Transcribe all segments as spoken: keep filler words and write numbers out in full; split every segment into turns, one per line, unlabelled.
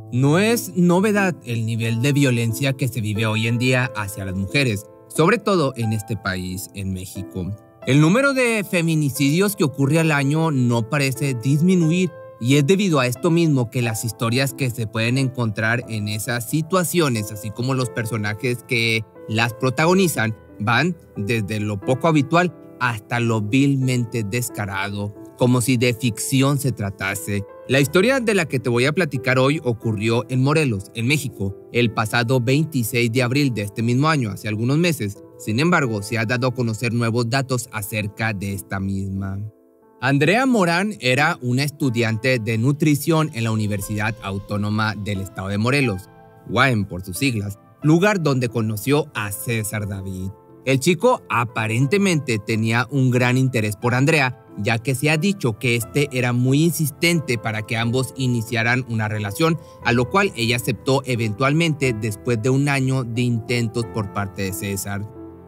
No es novedad el nivel de violencia que se vive hoy en día hacia las mujeres, sobre todo en este país, en México. El número de feminicidios que ocurre al año no parece disminuir y es debido a esto mismo que las historias que se pueden encontrar en esas situaciones, así como los personajes que las protagonizan, van desde lo poco habitual hasta lo vilmente descarado, como si de ficción se tratase. La historia de la que te voy a platicar hoy ocurrió en Morelos, en México, el pasado veintiséis de abril de este mismo año, hace algunos meses. Sin embargo, se ha dado a conocer nuevos datos acerca de esta misma. Andrea Morán era una estudiante de nutrición en la Universidad Autónoma del Estado de Morelos, U A M por sus siglas, lugar donde conoció a César David. El chico aparentemente tenía un gran interés por Andrea, ya que se ha dicho que este era muy insistente para que ambos iniciaran una relación, a lo cual ella aceptó eventualmente después de un año de intentos por parte de César.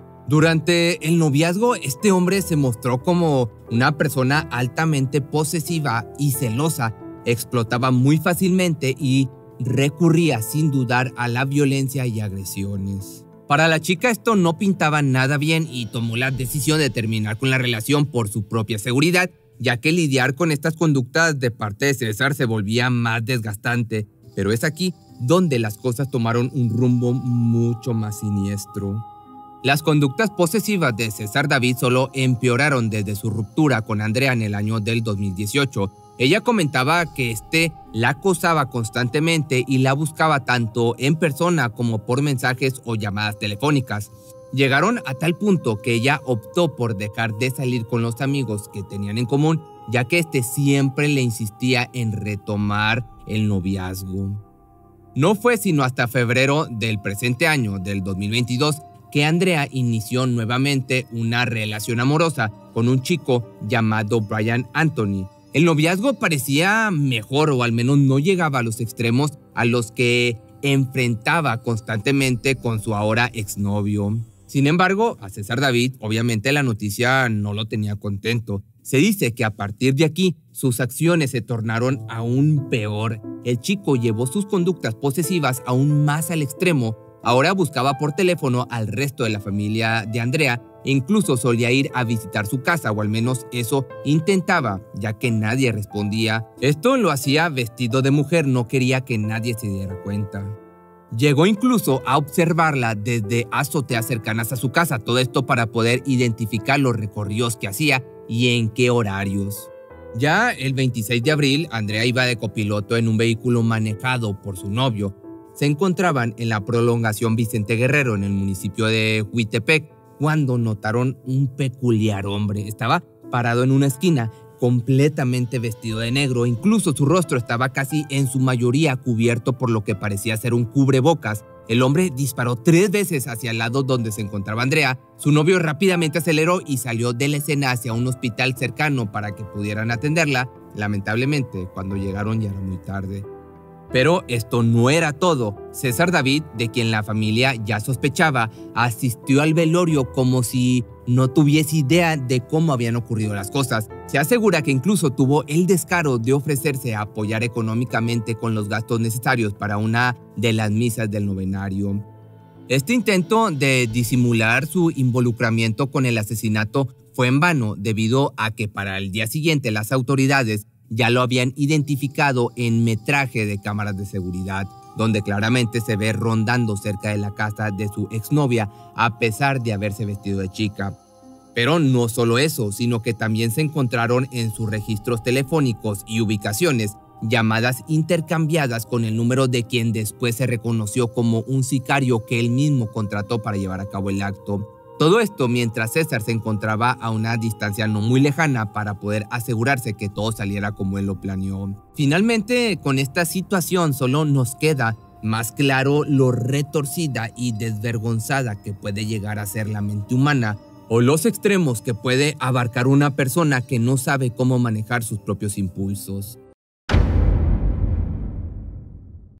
Durante el noviazgo, este hombre se mostró como una persona altamente posesiva y celosa, explotaba muy fácilmente y recurría sin dudar a la violencia y agresiones. Para la chica esto no pintaba nada bien y tomó la decisión de terminar con la relación por su propia seguridad, ya que lidiar con estas conductas de parte de César se volvía más desgastante. Pero es aquí donde las cosas tomaron un rumbo mucho más siniestro. Las conductas posesivas de César David solo empeoraron desde su ruptura con Andrea en el año del dos mil dieciocho. Ella comentaba que este la acosaba constantemente y la buscaba tanto en persona como por mensajes o llamadas telefónicas. Llegaron a tal punto que ella optó por dejar de salir con los amigos que tenían en común, ya que este siempre le insistía en retomar el noviazgo. No fue sino hasta febrero del presente año, del dos mil veintidós, que Andrea inició nuevamente una relación amorosa con un chico llamado Brian Anthony. El noviazgo parecía mejor o al menos no llegaba a los extremos a los que enfrentaba constantemente con su ahora exnovio. Sin embargo, a César David obviamente la noticia no lo tenía contento. Se dice que a partir de aquí sus acciones se tornaron aún peor. El chico llevó sus conductas posesivas aún más al extremo. Ahora buscaba por teléfono al resto de la familia de Andrea e incluso solía ir a visitar su casa, o al menos eso intentaba, ya que nadie respondía. Esto lo hacía vestido de mujer, no quería que nadie se diera cuenta. Llegó incluso a observarla desde azoteas cercanas a su casa, todo esto para poder identificar los recorridos que hacía y en qué horarios. Ya el veintiséis de abril, Andrea iba de copiloto en un vehículo manejado por su novio. Se encontraban en la prolongación Vicente Guerrero, en el municipio de Huitepec, cuando notaron un peculiar hombre. Estaba parado en una esquina, completamente vestido de negro. Incluso su rostro estaba casi en su mayoría cubierto por lo que parecía ser un cubrebocas. El hombre disparó tres veces hacia el lado donde se encontraba Andrea. Su novio rápidamente aceleró y salió de la escena hacia un hospital cercano para que pudieran atenderla. Lamentablemente, cuando llegaron ya era muy tarde. Pero esto no era todo. César David, de quien la familia ya sospechaba, asistió al velorio como si no tuviese idea de cómo habían ocurrido las cosas. Se asegura que incluso tuvo el descaro de ofrecerse a apoyar económicamente con los gastos necesarios para una de las misas del novenario. Este intento de disimular su involucramiento con el asesinato fue en vano, debido a que para el día siguiente las autoridades ya lo habían identificado en metraje de cámaras de seguridad, donde claramente se ve rondando cerca de la casa de su exnovia a pesar de haberse vestido de chica. Pero no solo eso, sino que también se encontraron en sus registros telefónicos y ubicaciones llamadas intercambiadas con el número de quien después se reconoció como un sicario que él mismo contrató para llevar a cabo el acto. Todo esto mientras César se encontraba a una distancia no muy lejana para poder asegurarse que todo saliera como él lo planeó. Finalmente, con esta situación solo nos queda más claro lo retorcida y desvergonzada que puede llegar a ser la mente humana, o los extremos que puede abarcar una persona que no sabe cómo manejar sus propios impulsos.